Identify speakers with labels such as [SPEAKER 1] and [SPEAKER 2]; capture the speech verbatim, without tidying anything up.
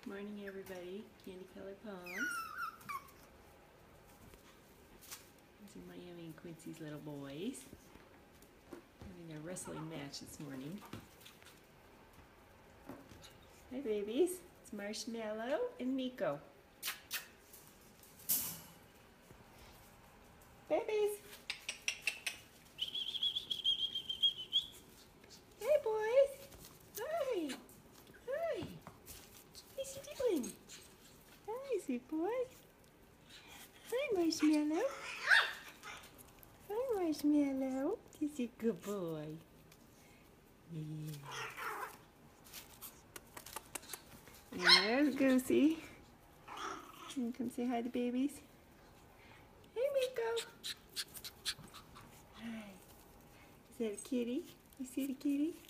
[SPEAKER 1] Morning, everybody. Candy Colored Poems. These are Miami and Quincy's little boys having their wrestling match this morning. Hi, babies. It's Marshmallow and Nico. Babies. Hey, boys. Hi. Hi. What's he doing? Hi, sweet boy. Hi, Marshmallow. Hi, Marshmallow. He's a good boy. Yeah. And there's Goosey. Can you come say hi to babies? Hey, Miko. Hi. Is that a kitty? You see the kitty?